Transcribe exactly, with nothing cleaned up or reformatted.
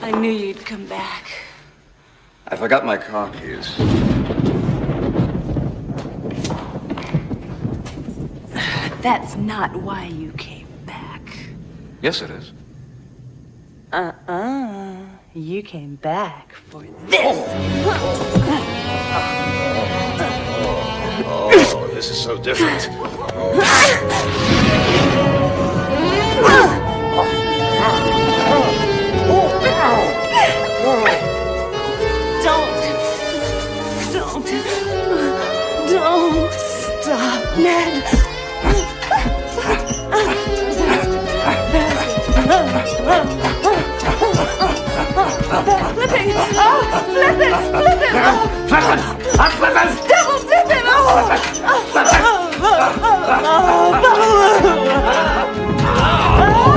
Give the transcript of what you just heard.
I knew you'd come back. I forgot my car keys. That's not why you came back. Yes, it is. Uh-uh. You came back for this. Oh, this is so different. Don't. Don't. Don't stop, Ned. Flipping! Oh! Flip it! Flip it! Oh. Flip it! I'm flipping! Double dip it! Oh! Flip it! Oh!